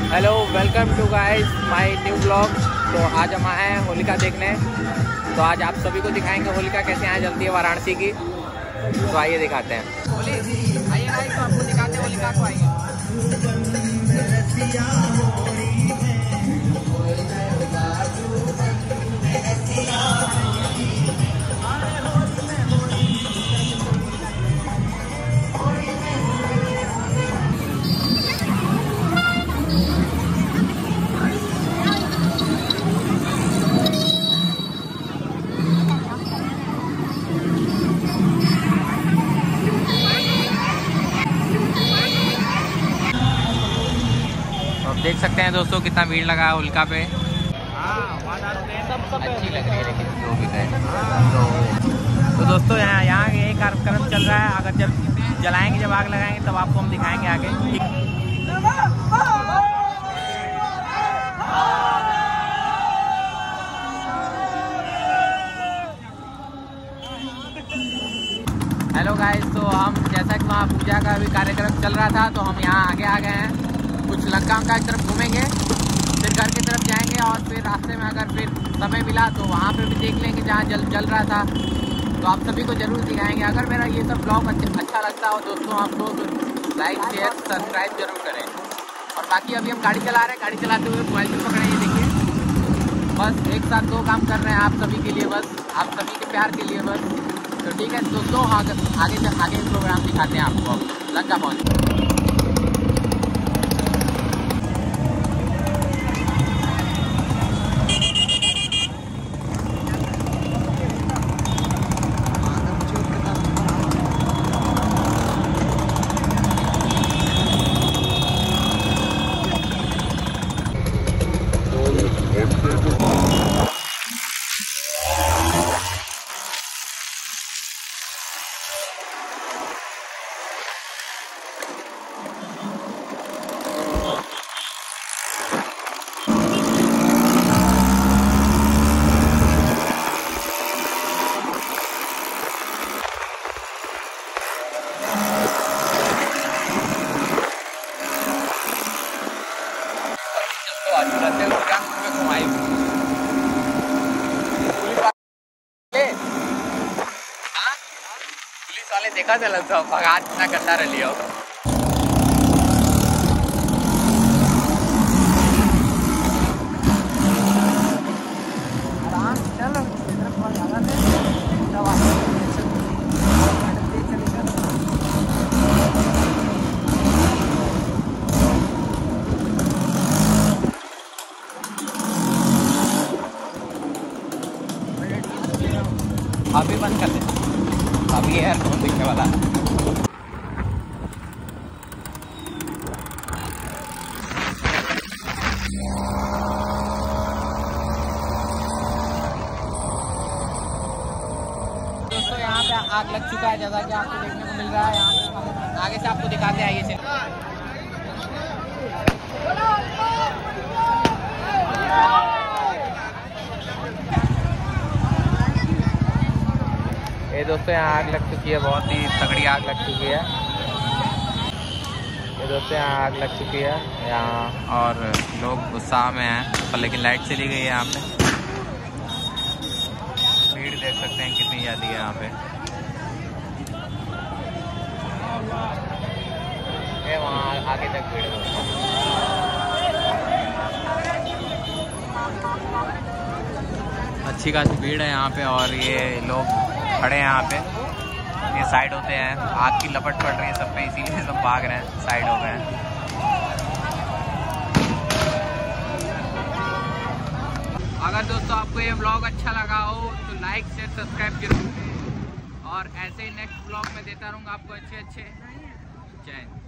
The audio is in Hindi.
Hello, welcome to guys my new blog. तो आज हम आए हैं होलिका देखने। तो आज आप सभी को दिखाएंगे होलिका कैसे यहाँ जलती है वाराणसी की। तो आइए दिखाते हैं। आइए गाइस, तो आपको दिखाते हैं होलिका को। आइए। देख सकते हैं दोस्तों कितना भीड़ लगा है होलिका पे। अच्छी लग रही है लेकिन जो भी है। तो दोस्तों यहाँ ये कार्यक्रम चल रहा है। अगर जब जलाएंगे, जब आग लगाएंगे तब आपको हम दिखाएंगे आगे। हेलो गाइस, तो हम जैसा कि वहाँ पूजा का भी कार्यक्रम चल रहा था तो हम यहाँ आगे आ गए हैं। कुछ लंका की तरफ घूमेंगे, फिर घर की तरफ जाएंगे और फिर रास्ते में अगर फिर समय मिला तो वहाँ पे भी देख लेंगे जहाँ जल रहा था। तो आप सभी को जरूर दिखाएंगे। अगर मेरा ये सब ब्लॉग अच्छा लगता हो दोस्तों आपको, तो लाइक शेयर सब्सक्राइब जरूर करें। और बाकी अभी हम गाड़ी चला रहे हैं, गाड़ी चलाते हुए मोबाइल भी पकड़े, ये देखिए। बस एक साथ दो काम कर रहे हैं आप सभी के लिए, बस आप सभी के प्यार के लिए बस। तो ठीक है दोस्तों, आगे प्रोग्राम दिखाते हैं आपको। अब लंका पहुँच। पुलिस वाले देखा चला तो भगा इतना गंदा रही हो। अभी बंद कर दे, अभी यार कौन दिखने वाला है। दोस्तों यहाँ पे आग लग चुका है, जैसा कि आपको देखने को मिल रहा है। यहाँ पे आगे से आपको दिखाते हैं, आइए से। ये दोस्तों यहाँ आग लग चुकी है, बहुत ही तगड़ी आग लग चुकी है। ये दोस्तों यहाँ आग लग चुकी है यहाँ, और लोग उत्साह में हैं, पर लेकिन लाइट चली गई है यहाँ पे। भीड़ देख सकते हैं कितनी ज़्यादा है यहाँ पे। ये वहाँ आगे तक भीड़ है। अच्छी खासी भीड़ है यहाँ पे, और ये लोग खड़े हैं यहाँ पे। ये साइड होते हैं, आग की लपट पड़ रही है सब पे, इसीलिए सब भाग रहे हैं, साइड हो गए हैं। अगर दोस्तों आपको ये ब्लॉग अच्छा लगा हो तो लाइक शेयर सब्सक्राइब जरूर करें, और ऐसे ही नेक्स्ट ब्लॉग में देता रहूँगा आपको अच्छे। जय हिंद।